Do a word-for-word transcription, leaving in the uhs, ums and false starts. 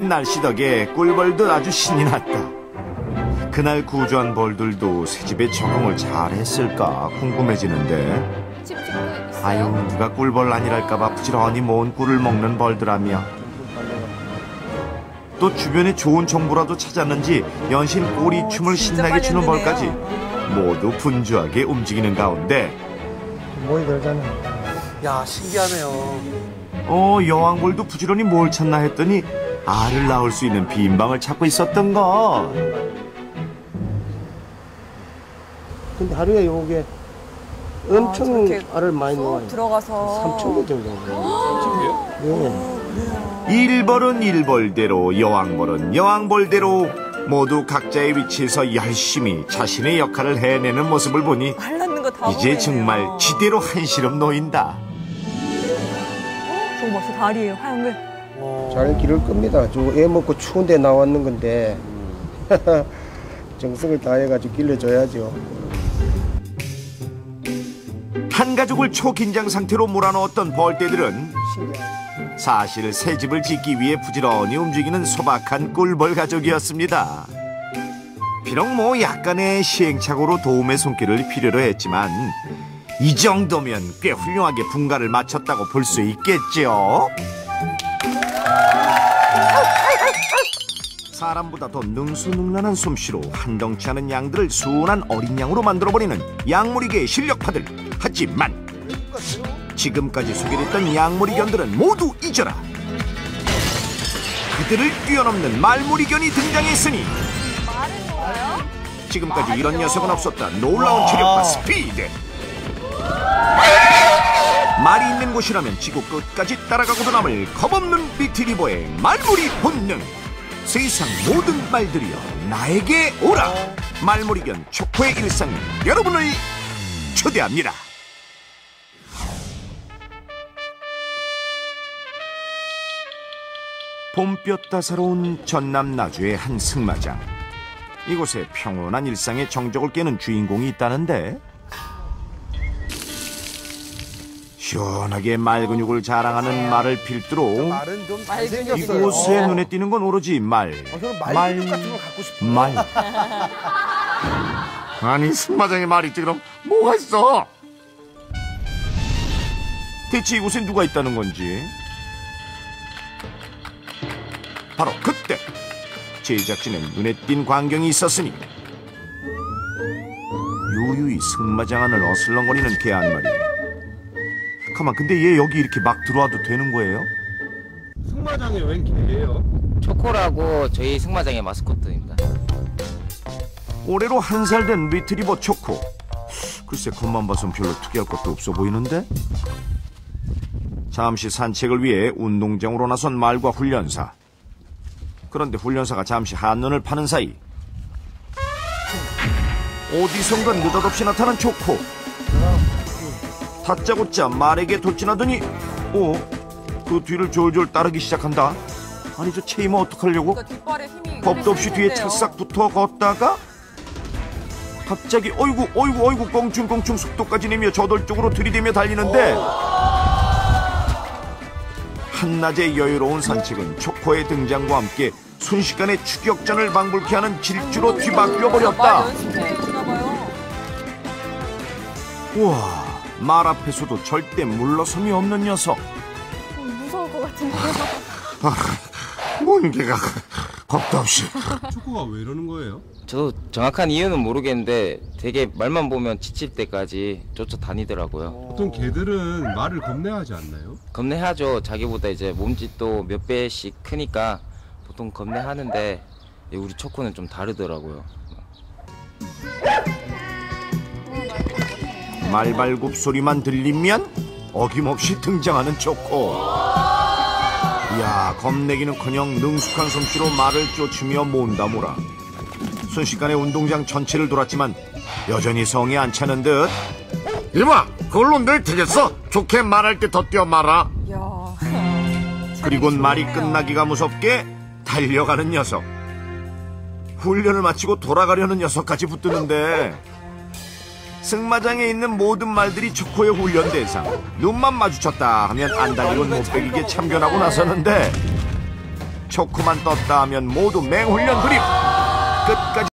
날씨 덕에 꿀벌도 아주 신이 났다. 그날 구조한 벌들도 새집에 적응을 잘했을까 궁금해지는데, 집 짓고 있어요? 아유, 누가 꿀벌 아니랄까봐 부지런히 모은 꿀을 먹는 벌들하며, 또 주변에 좋은 정보라도 찾았는지 연신 꼬리춤을 신나게 추는 벌까지 모두 분주하게 움직이는 가운데, 모이 들잖아. 야, 신기하네요. 어 여왕벌도 부지런히 뭘 찾나 했더니 알을 낳을 수 있는 빈 방을 찾고 있었던 것. 근데 하루에 요게 엄청 아, 알을 많이 놓아요. 들어가서 삼천 개 정도. 예. 일벌은 일벌대로, 여왕벌은 여왕벌대로 모두 각자의 위치에서 열심히 자신의 역할을 해내는 모습을 보니 알 낳는 거 다 이제 정말 지대로 한시름 놓인다. 저거 봐, 저 다리에 하얀 잘 기를 겁니다. 저 애 먹고 추운데 나왔는 건데 정성을 다해가지고 길러줘야죠. 한 가족을 초긴장 상태로 몰아넣었던 벌떼들은 사실 새 집을 짓기 위해 부지런히 움직이는 소박한 꿀벌 가족이었습니다. 비록 뭐 약간의 시행착오로 도움의 손길을 필요로 했지만 이 정도면 꽤 훌륭하게 분가를 마쳤다고 볼 수 있겠죠. 사람보다 더 능수능란한 솜씨로 한덩치 하는 양들을 순한 어린 양으로 만들어버리는 양무리계의 실력파들. 하지만 지금까지 소개됐던 양무리견들은 모두 잊어라. 그들을 뛰어넘는 말무리견이 등장했으니 지금까지 이런 녀석은 없었다. 놀라운 체력과 스피드. 말이 있는 곳이라면 지구 끝까지 따라가고도 남을 겁없는 리트리버의 말무리 본능. 세상 모든 말들이여 나에게 오라. 말무리견 초코의 일상에 여러분을 초대합니다. 봄볕 따사로운 전남 나주의 한 승마장. 이곳에 평온한 일상의 정적을 깨는 주인공이 있다는데, 시원하게 말 근육을 자랑하는 말을 필두로 말은 좀 잘생겼어요. 이곳에 눈에 띄는 건 오로지 말, 어, 저는 말 말, 근육 같은 걸 갖고 싶어요. 말. 아니 승마장에 말이 있지 그럼 뭐가 있어? 대체 이곳에 누가 있다는 건지. 바로 그때 제작진의 눈에 띈 광경이 있었으니 유유히 승마장 안을 어슬렁거리는 개 한 마리. 가만, 근데 얘 여기 이렇게 막 들어와도 되는 거예요? 승마장에 웬 개예요? 초코라고 저희 승마장의 마스코트입니다. 올해로 한 살 된 리트리버 초코. 글쎄 겉만 봐선 별로 특이할 것도 없어 보이는데? 잠시 산책을 위해 운동장으로 나선 말과 훈련사. 그런데 훈련사가 잠시 한눈을 파는 사이 어디선가 느닷없이 나타난 초코. 다짜고짜 말에게 돌진하더니 어? 그 뒤를 졸졸 따르기 시작한다. 아니 저 체이머 어떡하려고? 겁도 없이 뒤에 찰싹 붙어 걷다가 갑자기 어이구 어이구 어이구 껑충껑충 속도까지 내며 저돌적으로 들이대며 달리는데, 한낮의 여유로운 산책은 초코의 등장과 함께 순식간에 추격전을 방불케 하는 질주로 뒤바뀌어 버렸다. 우와, 말 앞에서도 절대 물러섬이 없는 녀석. 무서울 것 같은데요. 뭔 개가 겁도 없이. 초코가 왜 이러는 거예요? 저도 정확한 이유는 모르겠는데 되게 말만 보면 지칠 때까지 쫓아다니더라고요. 보통 개들은 말을 겁내하지 않나요? 겁내하죠. 자기보다 이제 몸집도 몇 배씩 크니까 보통 겁내하는데 우리 초코는 좀 다르더라고요. 말발굽 소리만 들리면 어김없이 등장하는 초코. 이야, 겁내기는커녕 능숙한 솜씨로 말을 쫓으며 몬다 몰아. 순식간에 운동장 전체를 돌았지만 여전히 성에 안 차는 듯. 이봐, 그걸로 늘 되겠어. 좋게 말할 때 더 뛰어 말아. 그리곤 말이 끝나기가 무섭게 달려가는 녀석. 훈련을 마치고 돌아가려는 녀석까지 붙드는데, 승마장에 있는 모든 말들이 초코의 훈련 대상. 눈만 마주쳤다 하면 안 달리곤 못 베기게 참견하고 나서는데, 초코만 떴다 하면 모두 맹훈련 돌입. 끝까지